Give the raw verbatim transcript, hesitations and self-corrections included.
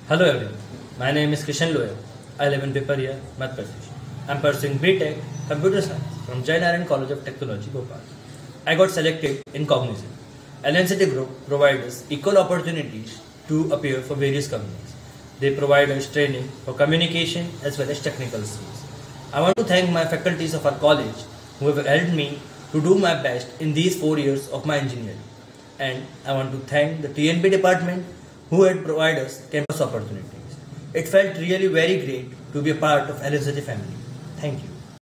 Hello everyone, my name is Kishan Loya. I live in Piparia, Madhya Pradesh. I am pursuing B Tech Computer Science from Jai Narayan College of Technology, Bhopal. I got selected in Cognizant. L N C T Group provides us equal opportunities to appear for various companies. They provide us training for communication as well as technical skills. I want to thank my faculties of our college who have helped me to do my best in these four years of my engineering. And I want to thank the T N P department who had provided us campus opportunities. It felt really very great to be a part of L N C T family. Thank you.